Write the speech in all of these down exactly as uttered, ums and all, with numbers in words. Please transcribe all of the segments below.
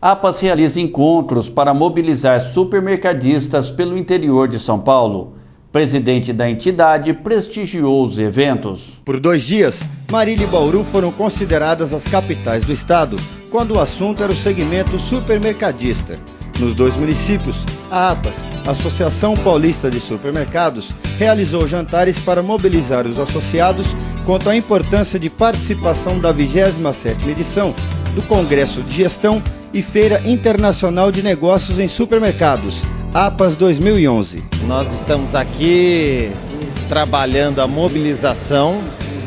A APAS realiza encontros para mobilizar supermercadistas pelo interior de São Paulo. O presidente da entidade prestigiou os eventos. Por dois dias, Marília e Bauru foram consideradas as capitais do estado, quando o assunto era o segmento supermercadista. Nos dois municípios, a APAS, Associação Paulista de Supermercados, realizou jantares para mobilizar os associados quanto à importância de participação da vigésima sétima edição do Congresso de Gestão e Feira Internacional de Negócios em Supermercados, APAS dois mil e onze. Nós estamos aqui trabalhando a mobilização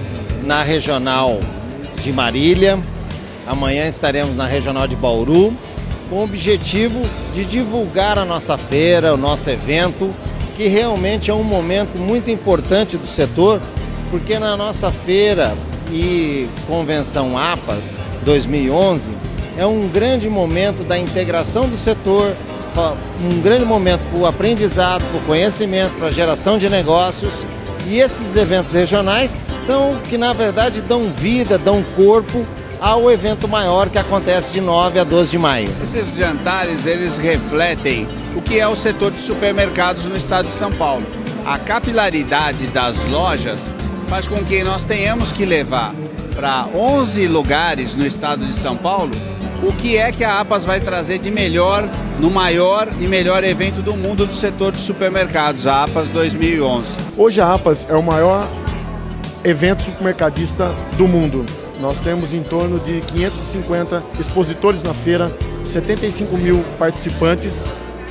na regional de Marília, amanhã estaremos na regional de Bauru, com o objetivo de divulgar a nossa feira, o nosso evento, que realmente é um momento muito importante do setor, porque na nossa feira e convenção APAS dois mil e onze é um grande momento da integração do setor, um grande momento para o aprendizado, para o conhecimento, para a geração de negócios. E esses eventos regionais são que na verdade dão vida, dão corpo ao evento maior que acontece de nove a doze de maio. Esses jantares, eles refletem o que é o setor de supermercados no estado de São Paulo. A capilaridade das lojas faz com que nós tenhamos que levar para onze lugares no estado de São Paulo o que é que a APAS vai trazer de melhor no maior e melhor evento do mundo do setor de supermercados, a APAS dois mil e onze. Hoje a APAS é o maior evento supermercadista do mundo. Nós temos em torno de quinhentos e cinquenta expositores na feira, setenta e cinco mil participantes,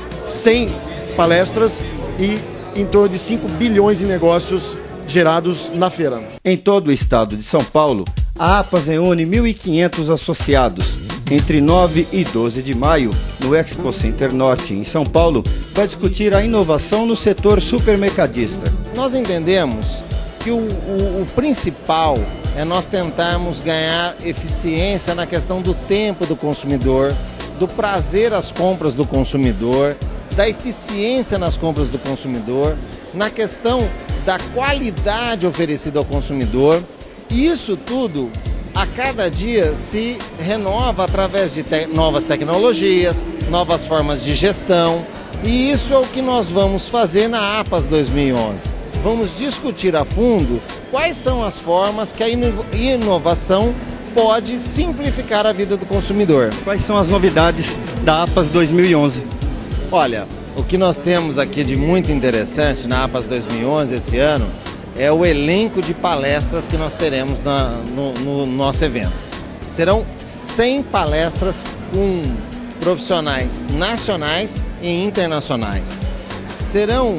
cem palestras e em torno de cinco bilhões de negócios gerados na feira. Em todo o estado de São Paulo, a APAS reúne mil e quinhentos associados. Entre nove e doze de maio, no Expo Center Norte, em São Paulo, vai discutir a inovação no setor supermercadista. Nós entendemos que o, o, o principal é nós tentarmos ganhar eficiência na questão do tempo do consumidor, do prazer às compras do consumidor, da eficiência nas compras do consumidor, na questão da qualidade oferecida ao consumidor. E isso tudo, a cada dia, se renova através de te- novas tecnologias, novas formas de gestão. E isso é o que nós vamos fazer na APAS dois mil e onze. Vamos discutir a fundo quais são as formas que a inovação pode simplificar a vida do consumidor. Quais são as novidades da APAS dois mil e onze? Olha, o que nós temos aqui de muito interessante na APAS dois mil e onze esse ano é o elenco de palestras que nós teremos na, no, no nosso evento. Serão cem palestras com profissionais nacionais e internacionais. Serão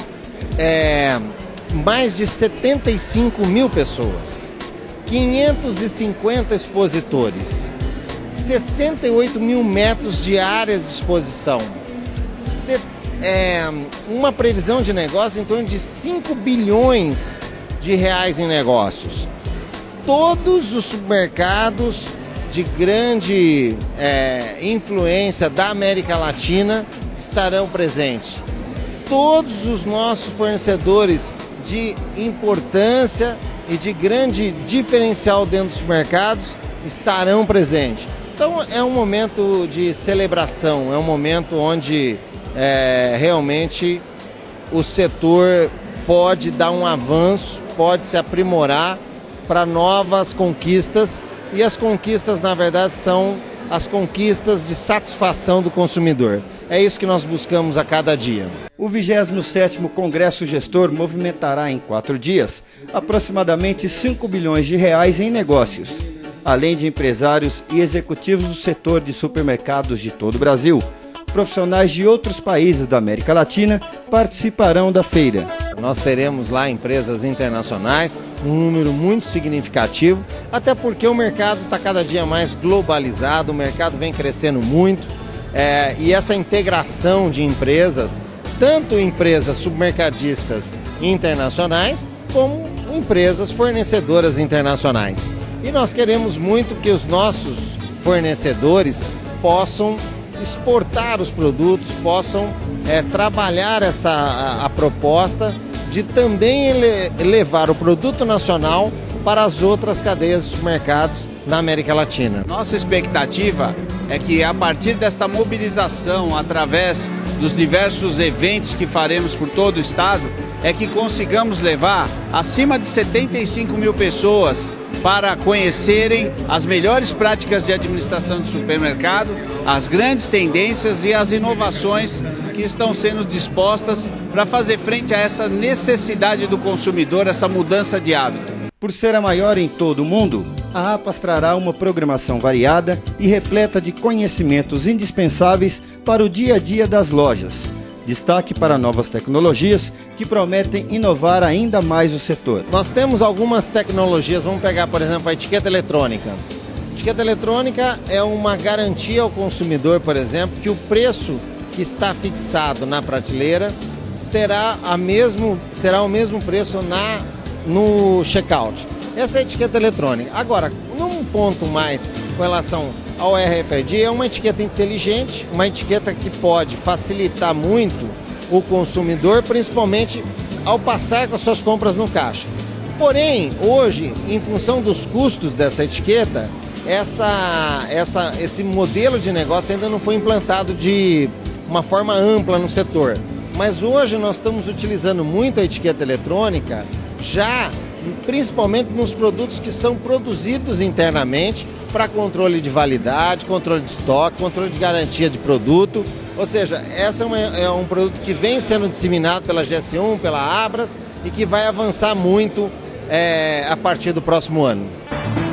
é, mais de setenta e cinco mil pessoas, quinhentos e cinquenta expositores, sessenta e oito mil metros de áreas de exposição, set, é, uma previsão de negócio em torno de cinco bilhões de reais em negócios. Todos os supermercados de grande é, influência da América Latina estarão presentes. Todos os nossos fornecedores de importância e de grande diferencial dentro dos mercados estarão presentes. Então é um momento de celebração, é um momento onde é, realmente o setor pode dar um avanço, pode se aprimorar para novas conquistas, e as conquistas na verdade são as conquistas de satisfação do consumidor. É isso que nós buscamos a cada dia. O vigésimo sétimo Congresso Gestor movimentará em quatro dias aproximadamente cinco bilhões de reais em negócios, além de empresários e executivos do setor de supermercados de todo o Brasil. Profissionais de outros países da América Latina participarão da feira. Nós teremos lá empresas internacionais, um número muito significativo, até porque o mercado está cada dia mais globalizado, o mercado vem crescendo muito, é, e essa integração de empresas, tanto empresas supermercadistas internacionais, como empresas fornecedoras internacionais. E nós queremos muito que os nossos fornecedores possam exportar os produtos, possam é, trabalhar essa, a, a proposta de também ele, levar o produto nacional para as outras cadeias de supermercados na América Latina. Nossa expectativa é que a partir desta mobilização, através dos diversos eventos que faremos por todo o estado, é que consigamos levar acima de setenta e cinco mil pessoas para conhecerem as melhores práticas de administração de supermercado, as grandes tendências e as inovações que estão sendo dispostas para fazer frente a essa necessidade do consumidor, essa mudança de hábito. Por ser a maior em todo o mundo, a APAS trará uma programação variada e repleta de conhecimentos indispensáveis para o dia a dia das lojas. Destaque para novas tecnologias que prometem inovar ainda mais o setor. Nós temos algumas tecnologias, vamos pegar, por exemplo, a etiqueta eletrônica. A etiqueta eletrônica é uma garantia ao consumidor, por exemplo, que o preço que está fixado na prateleira terá a mesmo, será o mesmo preço na, no checkout. Essa é a etiqueta eletrônica. Agora, num ponto mais com relação ao R F I D, é uma etiqueta inteligente, uma etiqueta que pode facilitar muito o consumidor, principalmente ao passar com as suas compras no caixa. Porém, hoje, em função dos custos dessa etiqueta, essa, essa, esse modelo de negócio ainda não foi implantado de uma forma ampla no setor. Mas hoje nós estamos utilizando muito a etiqueta eletrônica, já principalmente nos produtos que são produzidos internamente para controle de validade, controle de estoque, controle de garantia de produto. Ou seja, esse é, uma, é um produto que vem sendo disseminado pela G S um, pela Abras e que vai avançar muito é, a partir do próximo ano.